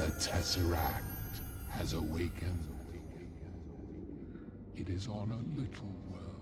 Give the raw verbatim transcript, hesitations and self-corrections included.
The Tesseract has awakened. It is on a little world